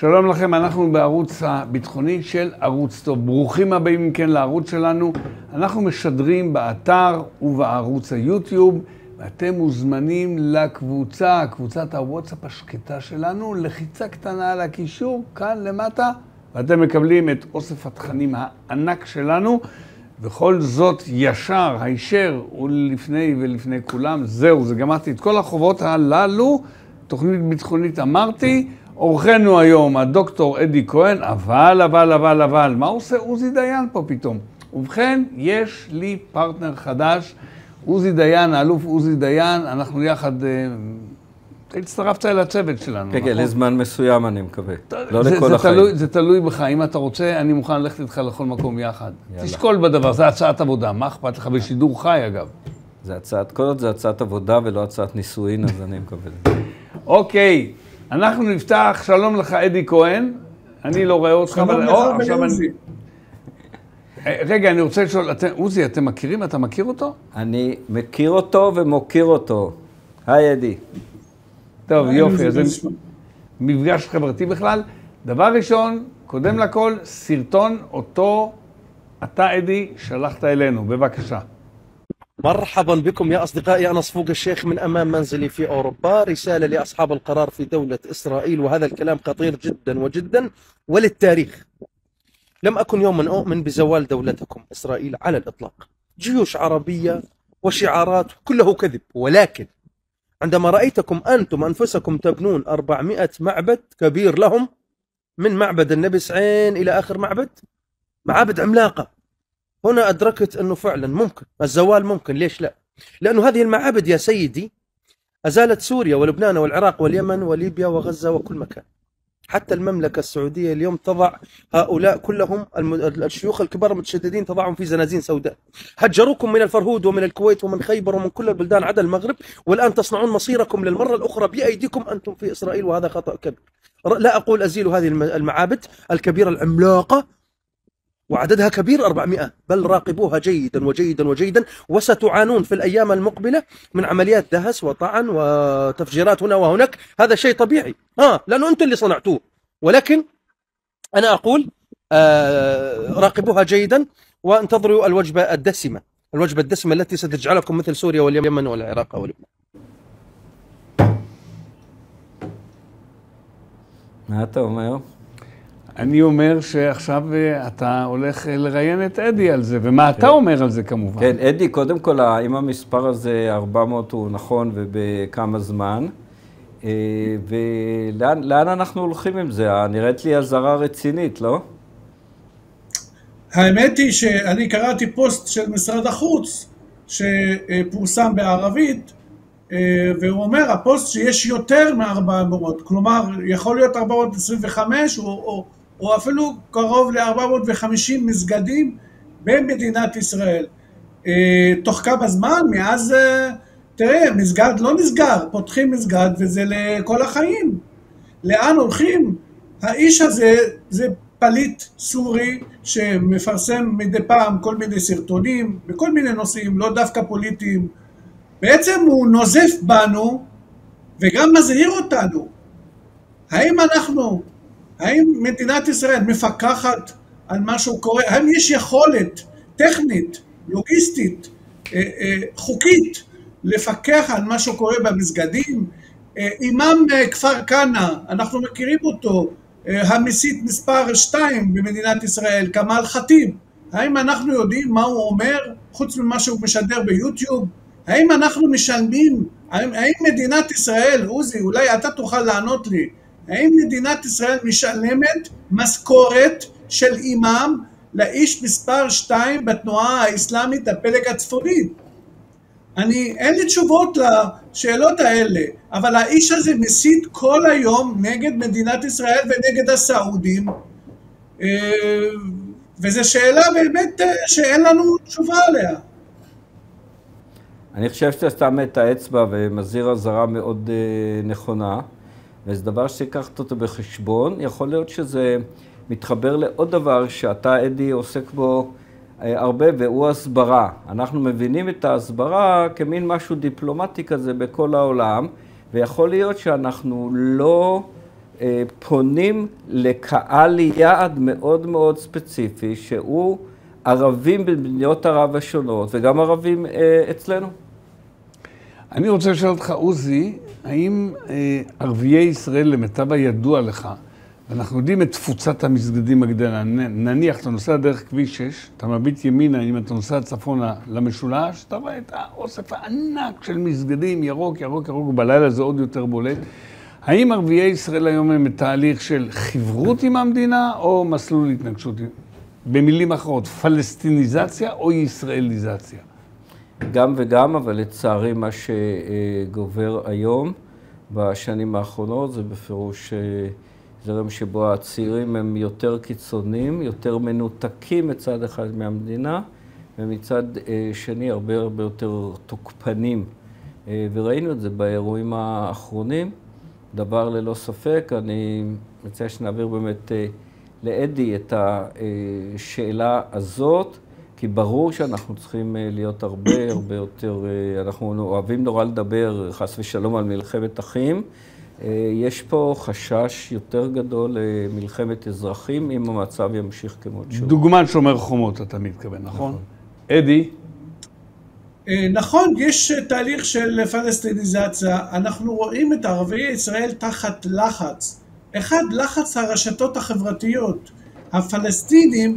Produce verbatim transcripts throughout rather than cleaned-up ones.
שלום לכם, אנחנו בערוץ הביטחוני של ערוץ טוב. ברוכים הבאים אם כן לערוץ שלנו. אנחנו משדרים באתר ובערוץ היוטיוב, ואתם מוזמנים לקבוצה, קבוצת הוואטסאפ השקטה שלנו, לחיצה קטנה על הקישור, כאן למטה, ואתם מקבלים את אוסף התכנים הענק שלנו, וכל זאת ישר, הישר, ולפני ולפני כולם. זהו, זה גמרתי את כל החובות הללו. תוכנית ביטחונית אמרתי, אורחנו היום, הדוקטור אדי כהן, אבל, אבל, אבל, אבל, מה עושה עוזי דיין פה פתאום? ובכן, יש לי פרטנר חדש, עוזי דיין, האלוף עוזי דיין, אנחנו יחד, הצטרפת אל הצוות שלנו. כן, לזמן מסוים אני מקווה, לא זה, לכל זה החיים. תלוי, זה תלוי בך, אם אתה רוצה, אני מוכן ללכת איתך לכל מקום יחד. יאללה. תשקול בדבר, זה הצעת עבודה, מה אכפת לך בשידור חי אגב? זה הצעת, כל עוד זה הצעת עבודה ולא הצעת נישואין, אז אני מקווה. אוקיי. אנחנו נפתח, שלום לך אדי כהן, אני לא רואה אותך, אבל או, עכשיו אני... רגע, אני רוצה לשאול, עוזי, אתם מכירים? אתה מכיר אותו? אני מכיר אותו ומוקיר אותו. היי אדי. טוב, יופי, אז זה מפגש חברתי בכלל. דבר ראשון, קודם לכל, סרטון אותו, אתה אדי, שלחת אלינו, בבקשה. مرحبا بكم يا أصدقائي. أنا صفوق الشيخ من أمام منزلي في أوروبا. رسالة لأصحاب القرار في دولة إسرائيل، وهذا الكلام خطير جدا وجدا وللتاريخ. لم أكن يوما أؤمن بزوال دولتكم إسرائيل على الإطلاق. جيوش عربية وشعارات كله كذب، ولكن عندما رأيتكم أنتم أنفسكم تبنون أربعمائة معبد كبير لهم، من معبد النبي سعين إلى آخر معبد، معابد عملاقة، هنا أدركت أنه فعلا ممكن الزوال، ممكن. ليش لا؟ لأنه هذه المعابد يا سيدي أزالت سوريا ولبنان والعراق واليمن وليبيا وغزة وكل مكان. حتى المملكة السعودية اليوم تضع هؤلاء كلهم الشيوخ الكبار المتشددين، تضعهم في زنازين سوداء. هجروكم من الفرهود ومن الكويت ومن خيبر ومن كل البلدان عدا المغرب، والآن تصنعون مصيركم للمرة الأخرى بأيديكم أنتم في إسرائيل، وهذا خطأ كبير. لا أقول أزيلوا هذه المعابد الكبيرة العملاقة وعددها كبير أربعمائة، بل راقبوها جيدا وجيدا وجيدا، وستعانون في الأيام المقبلة من عمليات دهس وطعن وتفجيرات هنا وهناك. هذا شيء طبيعي، ها لأنه أنتم اللي صنعتوه، ولكن أنا أقول آه راقبوها جيدا وانتظروا الوجبة الدسمة، الوجبة الدسمة التي ستجعلكم مثل سوريا واليمن والعراق ولبنان. מה אתה אומר? אני אומר שעכשיו אתה הולך לראיין את אדי על זה, ומה אתה אומר על זה כמובן? כן, אדי, קודם כל, אם המספר הזה ארבע מאות הוא נכון ובכמה זמן, ולאן אנחנו הולכים עם זה? נראית לי הזרה רצינית, לא? האמת היא שאני קראתי פוסט של משרד החוץ שפורסם בערבית, והוא אומר, הפוסט שיש יותר מ-ארבע מאות, כלומר, יכול להיות ארבע מאות עשרים וחמש או, או, או אפילו קרוב ל-ארבע מאות וחמישים מסגדים במדינת ישראל. תוך כמה זמן, מאז, תראה, מסגד לא נסגר, פותחים מסגד וזה לכל החיים. לאן הולכים? האיש הזה זה פליט סורי שמפרסם מדי פעם כל מיני סרטונים, בכל מיני נושאים, לא דווקא פוליטיים. בעצם הוא נוזף בנו וגם מזהיר אותנו. האם אנחנו, האם מדינת ישראל מפקחת על מה שהוא קורה? האם יש יכולת טכנית, לוגיסטית, חוקית, לפקח על מה שהוא קורה במסגדים? אימאם כפר כנא, אנחנו מכירים אותו, המסית מספר שתיים במדינת ישראל, כמאל ח'טיב. האם אנחנו יודעים מה הוא אומר, חוץ ממה שהוא משדר ביוטיוב? האם אנחנו משלמים, האם, האם מדינת ישראל, עוזי, אולי אתה תוכל לענות לי, האם מדינת ישראל משלמת משכורת של אימאם לאיש מספר שתיים בתנועה האסלאמית הפלג הצפוני? אני, אין לי תשובות לשאלות האלה, אבל האיש הזה מסית כל היום נגד מדינת ישראל ונגד הסעודים, וזו שאלה באמת שאין לנו תשובה עליה. אני חושב שאתה שם את האצבע ומזהיר הזרה מאוד uh, נכונה, וזה דבר שתיקחת אותו בחשבון. יכול להיות שזה מתחבר לעוד דבר שאתה, אדי, עוסק בו uh, הרבה, והוא הסברה. אנחנו מבינים את ההסברה כמין משהו דיפלומטי כזה בכל העולם, ויכול להיות שאנחנו לא uh, פונים לקהל יעד מאוד מאוד ספציפי, שהוא ערבים במדינות ערב השונות, וגם ערבים אצלנו. אני רוצה לשאול אותך, עוזי, האם ערביי ישראל, למיטב הידוע לך, ואנחנו יודעים את תפוצת המסגדים הגדולה, נניח, אתה נוסע דרך כביש שש, אתה מביט ימינה, אם אתה נוסע צפונה למשולש, אתה רואה את האוסף הענק של מסגדים, ירוק, ירוק, ירוק, ובלילה זה עוד יותר בולט. האם ערביי ישראל היום הם בתהליך של חברות עם המדינה, או מסלול התנגשות? במילים אחרות, פלסטיניזציה או ישראליזציה? גם וגם, אבל לצערי מה שגובר היום, בשנים האחרונות, זה בפירוש זרם שבו הצעירים הם יותר קיצוניים, יותר מנותקים מצד אחד מהמדינה, ומצד שני הרבה הרבה יותר תוקפנים. וראינו את זה באירועים האחרונים. דבר ללא ספק, אני מציע שנעביר באמת לאדי את השאלה הזאת, כי ברור שאנחנו צריכים להיות הרבה הרבה יותר, אנחנו אוהבים נורא לדבר חס ושלום על מלחמת אחים. יש פה חשש יותר גדול למלחמת אזרחים, אם המצב ימשיך כמות שהוא. דוגמת שומר חומות, אתה מתכוון, נכון? אדי? נכון, יש תהליך של פלסטיניזציה. אנחנו רואים את ערביי ישראל תחת לחץ. אחד, לחץ הרשתות החברתיות. הפלסטינים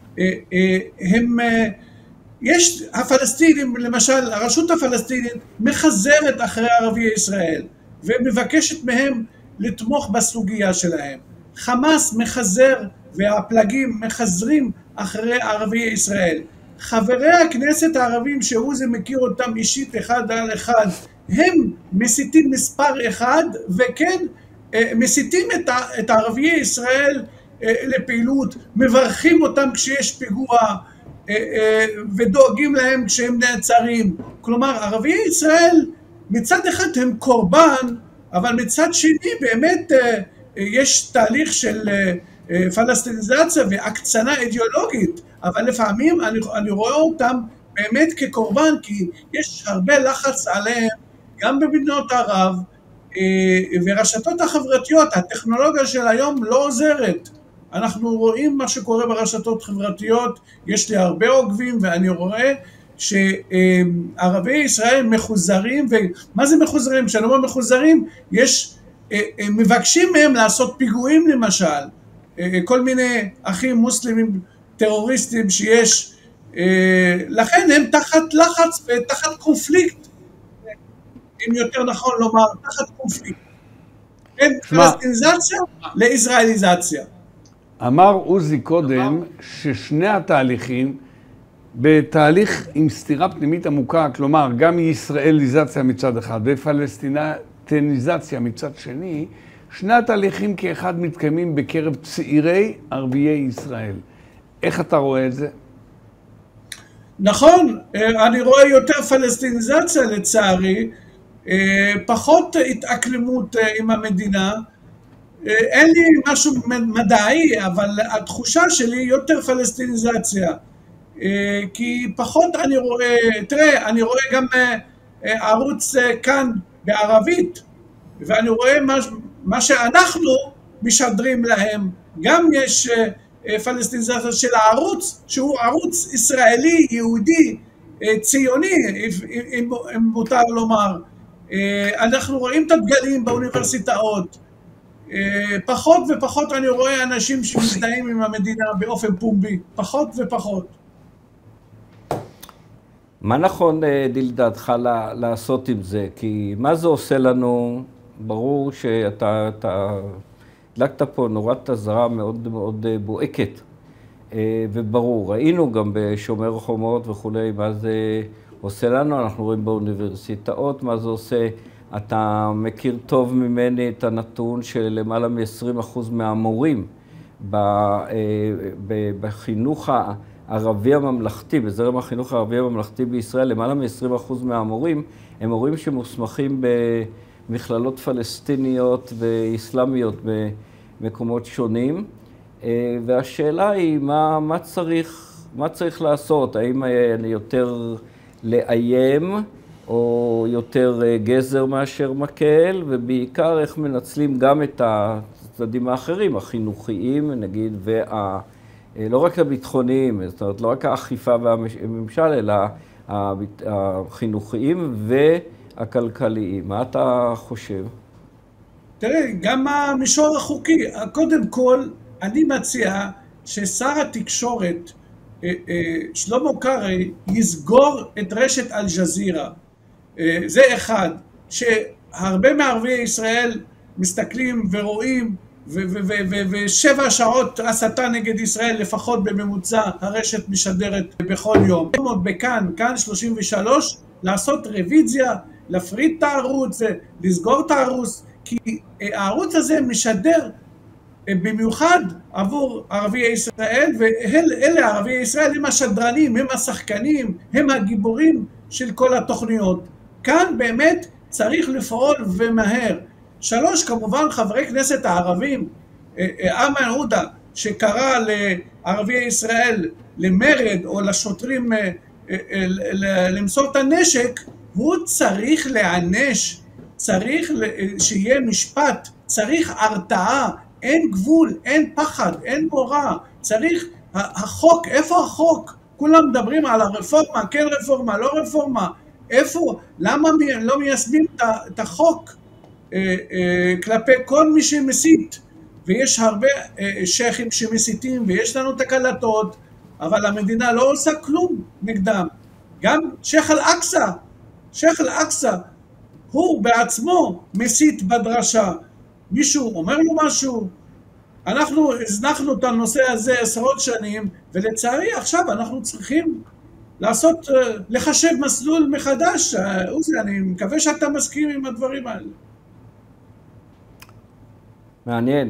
הם, יש הפלסטינים, למשל, הרשות הפלסטינית מחזרת אחרי ערביי ישראל ומבקשת מהם לתמוך בסוגיה שלהם. חמאס מחזר והפלגים מחזרים אחרי ערביי ישראל. חברי הכנסת הערבים שעוזי מכיר אותם אישית אחד על אחד, הם מסיתים מספר אחד, וכן מסיתים את ערביי ישראל לפעילות, מברכים אותם כשיש פיגוע ודואגים להם כשהם נעצרים. כלומר, ערביי ישראל מצד אחד הם קורבן, אבל מצד שני באמת יש תהליך של פלסטיניזציה והקצנה אידיאולוגית, אבל לפעמים אני, אני רואה אותם באמת כקורבן, כי יש הרבה לחץ עליהם, גם במדינות ערב, ורשתות החברתיות, הטכנולוגיה של היום לא עוזרת. אנחנו רואים מה שקורה ברשתות חברתיות, יש לי הרבה עוקבים, ואני רואה שערביי ישראל מחוזרים, ומה זה מחוזרים? כשאני אומר מחוזרים, יש, מבקשים מהם לעשות פיגועים למשל, כל מיני אחים מוסלמים טרוריסטים שיש, לכן הם תחת לחץ ותחת קונפליקט, אם יותר נכון לומר, תחת קונפליקט. בין פלסטיניזציה לישראליזציה. אמר עוזי קודם ששני התהליכים, בתהליך עם סתירה פנימית עמוקה, כלומר גם ישראליזציה מצד אחד ופלסטיניזציה מצד שני, שני התהליכים כאחד מתקיימים בקרב צעירי ערביי ישראל. איך אתה רואה את זה? נכון, אני רואה יותר פלסטיניזציה לצערי, פחות התאקלמות עם המדינה. אין לי משהו מדעי, אבל התחושה שלי יותר פלסטיניזציה. כי פחות אני רואה, תראה, אני רואה גם ערוץ כאן בערבית, ואני רואה מה, מה שאנחנו משדרים להם. גם יש פלסטיניזציה של הערוץ, שהוא ערוץ ישראלי, יהודי, ציוני, אם, אם מותר לומר. אנחנו רואים את הדגלים באוניברסיטאות. פחות ופחות אני רואה אנשים שמזדהים עם המדינה באופן פומבי, פחות ופחות. מה נכון לדעתך לעשות עם זה? כי מה זה עושה לנו? ברור שאתה הדלקת פה נורת אזהרה מאוד מאוד בועקת, וברור, ראינו גם בשומר חומות וכולי מה זה עושה לנו, אנחנו רואים באוניברסיטאות מה זה עושה. אתה מכיר טוב ממני את הנתון של למעלה מ-עשרים אחוז מהמורים בחינוך הערבי הממלכתי, בזרם החינוך הערבי הממלכתי בישראל, למעלה מ-עשרים אחוז מהמורים הם מורים שמוסמכים במכללות פלסטיניות ואסלאמיות במקומות שונים, והשאלה היא מה, מה צריך, מה צריך לעשות? האם אני יותר לאיים או יותר גזר מאשר מקל, ובעיקר איך מנצלים גם את הצדדים האחרים, החינוכיים, נגיד, וה... לא רק הביטחוניים, זאת אומרת, לא רק האכיפה והממשל, אלא החינוכיים והכלכליים. מה אתה חושב? תראה, גם המישור החוקי, קודם כל, אני מציע ששר התקשורת, שלמה קרעי, יסגור את רשת אל-ג'זירה. זה אחד, שהרבה מערביי ישראל מסתכלים ורואים, ושבע שעות הסתה נגד ישראל לפחות בממוצע הרשת משדרת בכל יום. בכאן, כאן שלושים ושלוש, לעשות רוויזיה, להפריד את הערוץ, לסגור את הערוץ, כי הערוץ הזה משדר במיוחד עבור ערביי ישראל, ואלה ערביי ישראל הם השדרנים, הם השחקנים, הם הגיבורים של כל התוכניות. כאן באמת צריך לפעול ומהר. שלוש, כמובן חברי כנסת הערבים, איימן עודה, שקרא לערביי ישראל למרד או לשוטרים למסור את הנשק, הוא צריך להענש, צריך שיהיה משפט, צריך הרתעה, אין גבול, אין פחד, אין מורא, צריך, החוק, איפה החוק? כולם מדברים על הרפורמה, כן רפורמה, לא רפורמה, איפה, למה לא מיישמים את החוק כלפי כל מי שמסית? ויש הרבה שייכים שמסיתים ויש לנו את הקלטות, אבל המדינה לא עושה כלום נגדם. גם שייך אל-אקצא, שייך אל-אקצא, הוא בעצמו מסית בדרשה. מישהו אומר לו משהו? אנחנו הזנחנו את הנושא הזה עשרות שנים, ולצערי עכשיו אנחנו צריכים לעשות, לחשב מסלול מחדש. עוזי, אני מקווה שאתה מסכים עם הדברים האלה. מעניין.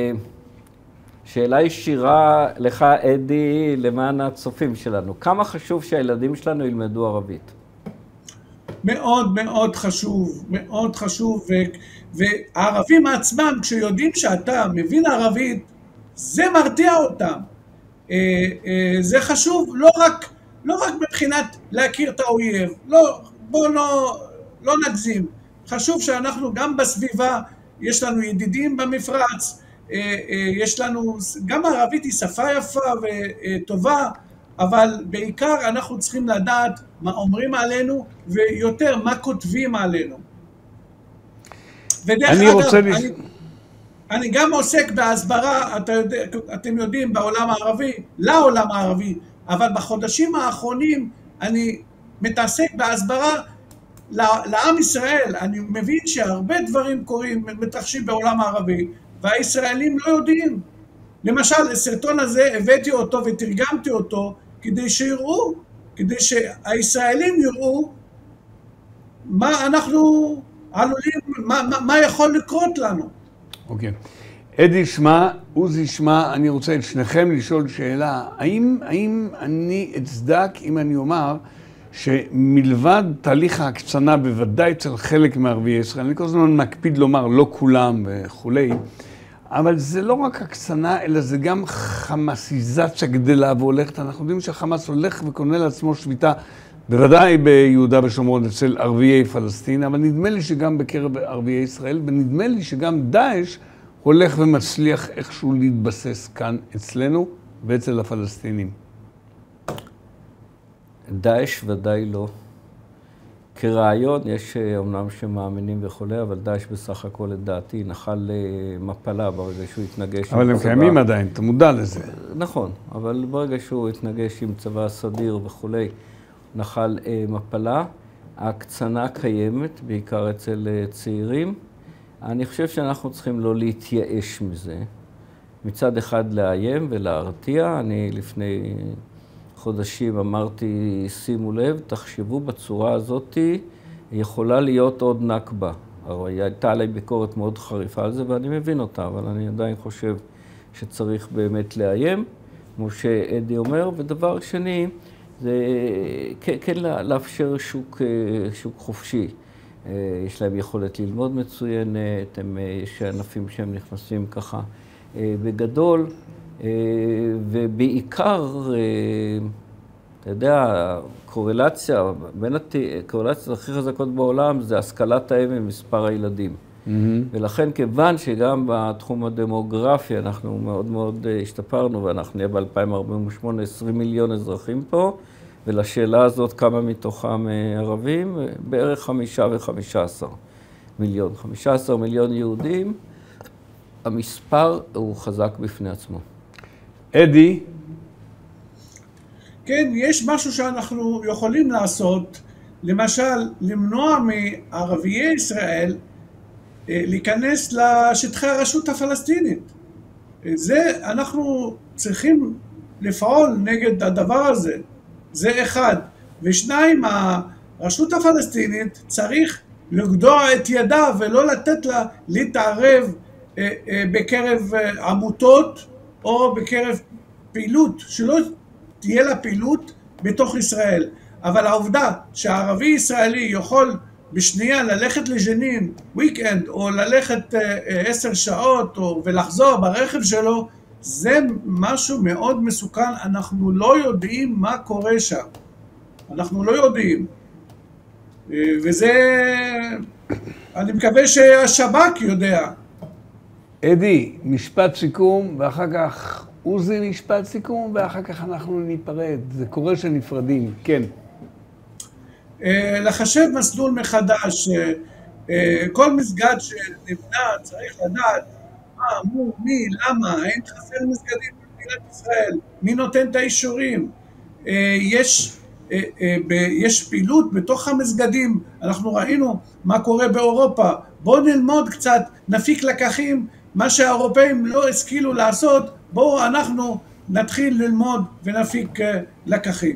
שאלה ישירה לך, אדי, למען הצופים שלנו. כמה חשוב שהילדים שלנו ילמדו ערבית? מאוד מאוד חשוב, מאוד חשוב, והערבים עצמם, כשיודעים שאתה מבין ערבית, זה מרתיע אותם. זה חשוב לא רק, לא רק מבחינת להכיר את האויב, לא, בוא לא, לא נגזים. חשוב שאנחנו גם בסביבה, יש לנו ידידים במפרץ, יש לנו, גם הערבית היא שפה יפה וטובה, אבל בעיקר אנחנו צריכים לדעת מה אומרים עלינו, ויותר מה כותבים עלינו. ודרך אני אגב, רוצה אני, לש... אני גם עוסק בהסברה, אתה יודע, אתם יודעים, בעולם הערבי, לעולם הערבי, אבל בחודשים האחרונים אני מתעסק בהסברה לעם ישראל. אני מבין שהרבה דברים קורים, מתרחשים בעולם הערבי, והישראלים לא יודעים. למשל, הסרטון הזה, הבאתי אותו ותרגמתי אותו, כדי שיראו, כדי שהישראלים יראו מה אנחנו עלולים, מה, מה, מה יכול לקרות לנו. אוקיי. אדי שמע, עוזי שמע, אני רוצה את שניכם לשאול שאלה. האם, האם אני אצדק אם אני אומר שמלבד תהליך ההקצנה, בוודאי אצל חלק מערביי ישראל, אני כל הזמן מקפיד לומר לא כולם וכולי, אבל זה לא רק הקצנה, אלא זה גם חמאסיזציה גדלה והולכת. אנחנו יודעים שהחמאס הולך וקונה לעצמו שביתה, בוודאי ביהודה ושומרון אצל ערביי פלסטין, אבל נדמה לי שגם בקרב ערביי ישראל, ונדמה לי שגם דאעש הולך ומצליח איכשהו להתבסס כאן אצלנו ואצל הפלסטינים. דאעש ודאי לא. כרעיון, יש אומנם שמאמינים וכולי, אבל דאעש בסך הכל לדעתי נחל מפלה ברגע שהוא התנגש. אבל הם קיימים עדיין, אתה מודע לזה. נכון, אבל ברגע שהוא התנגש עם צבא סדיר וכולי, נחל מפלה. ההקצנה קיימת, בעיקר אצל צעירים. אני חושב שאנחנו צריכים לא להתייאש מזה. מצד אחד לאיים ולהרתיע. אני לפני חודשים אמרתי, שימו לב, תחשבו בצורה הזאת, יכולה להיות עוד נכבה. הרי הייתה עליי ביקורת מאוד חריפה על זה, ואני מבין אותה, אבל אני עדיין חושב שצריך באמת לאיים, כמו שאדי אומר. ודבר שני, זה כן לאפשר שוק, שוק חופשי. יש להם יכולת ללמוד מצוינת, הם, יש ענפים שהם נכנסים ככה בגדול, ובעיקר, אתה יודע, קורלציה, בין הקורלציות הכי חזקות בעולם זה השכלת האם ומספר הילדים. ולכן כיוון שגם בתחום הדמוגרפי אנחנו מאוד מאוד השתפרנו, ואנחנו נהיה ב-אלפיים ארבעים ושמונה עשרים מיליון אזרחים פה, ולשאלה הזאת כמה מתוכם ערבים, בערך חמישה וחמישה עשר מיליון. חמישה עשר מיליון יהודים, המספר הוא חזק בפני עצמו. אדי? כן, יש משהו שאנחנו יכולים לעשות, למשל, למנוע מערביי ישראל להיכנס לשטחי הרשות הפלסטינית. זה, אנחנו צריכים לפעול נגד הדבר הזה. זה אחד. ושניים, הרשות הפלסטינית צריך לגדוע את ידה ולא לתת לה להתערב בקרב עמותות או בקרב פעילות, שלא תהיה לה פעילות בתוך ישראל. אבל העובדה שהערבי ישראלי יכול בשנייה ללכת לג'נין, וויקנד, או ללכת עשר שעות או, ולחזור ברכב שלו, זה משהו מאוד מסוכן. אנחנו לא יודעים מה קורה שם. אנחנו לא יודעים. וזה, אני מקווה שהשב"כ יודע. אדי, משפט סיכום, ואחר כך עוזי משפט סיכום, ואחר כך אנחנו ניפרד. זה קורה שנפרדים, כן. לחשב מסלול מחדש, כל מסגד שנבנה צריך לדעת מה, מו, מי, למה, אין חסר מסגדים במדינת ישראל, מי נותן את האישורים, יש, יש פעילות בתוך המסגדים, אנחנו ראינו מה קורה באירופה, בואו נלמוד קצת, נפיק לקחים, מה שהאירופאים לא השכילו לעשות, בואו אנחנו נתחיל ללמוד ונפיק לקחים.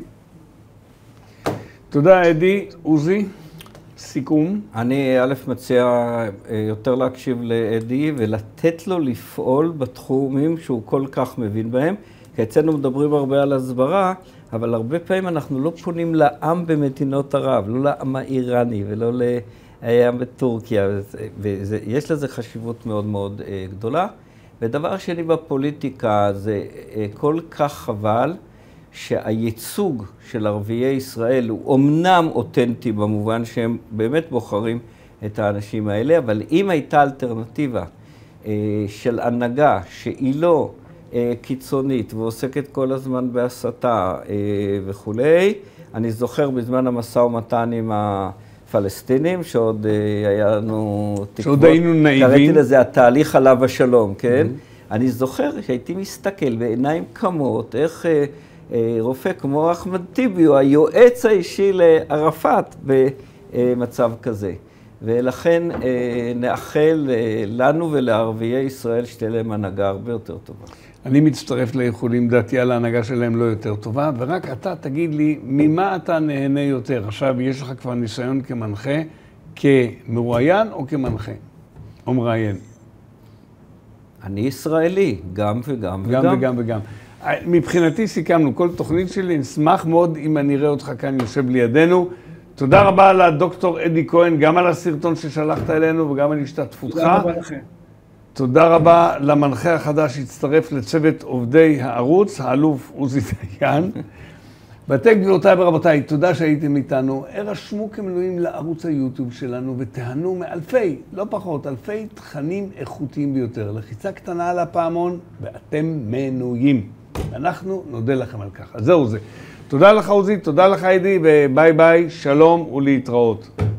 תודה, אדי. עוזי, סיכום. אני א' מציע יותר להקשיב לאדי ולתת לו לפעול בתחומים שהוא כל כך מבין בהם. כי אצלנו מדברים הרבה על הסברה, אבל הרבה פעמים אנחנו לא פונים לעם במדינות ערב, לא לעם האיראני ולא לעם בטורקיה, ויש לזה חשיבות מאוד מאוד גדולה. ודבר שני בפוליטיקה זה כל כך חבל, שהייצוג של ערביי ישראל הוא אמנם אותנטי במובן שהם באמת בוחרים את האנשים האלה, אבל אם הייתה אלטרנטיבה של הנהגה שהיא לא קיצונית ועוסקת כל הזמן בהסתה וכולי, אני זוכר בזמן המשא ומתן עם הפלסטינים, שעוד היה לנו תקוות, שעוד היינו נאיבים. קראתי לזה התהליך עליו השלום, כן? Mm-hmm. אני זוכר שהייתי מסתכל בעיניים כמות, איך רופא כמו אחמד טיבי הוא היועץ האישי לערפאת במצב כזה. ולכן נאחל לנו ולערביי ישראל שתהיה להם הנהגה הרבה יותר טובה. אני מצטרף לאיחולים, דעתי על ההנהגה שלהם לא יותר טובה, ורק אתה תגיד לי, ממה אתה נהנה יותר? עכשיו, יש לך כבר ניסיון כמנחה, כמרואיין או כמנחה? או מראיין? אני ישראלי, גם וגם וגם. גם וגם וגם. מבחינתי סיכמנו, כל תוכנית שלי, נשמח מאוד אם אני אראה אותך כאן יושב לידינו. תודה רבה לדוקטור אדי כהן, גם על הסרטון ששלחת אלינו וגם על השתתפותך. תודה רבה לכם. תודה רבה למנחה החדש שהצטרף לצוות עובדי הערוץ, האלוף עוזי דיין. ואתם גבירותיי ורבותיי, תודה שהייתם איתנו. הרשמו כמנויים לערוץ היוטיוב שלנו ותהנו מאלפי, לא פחות, אלפי תכנים איכותיים ביותר. לחיצה קטנה על הפעמון ואתם מנויים. אנחנו נודה לכם על כך. אז זהו זה. תודה לך עוזי, תודה לך אדי, וביי ביי, שלום ולהתראות.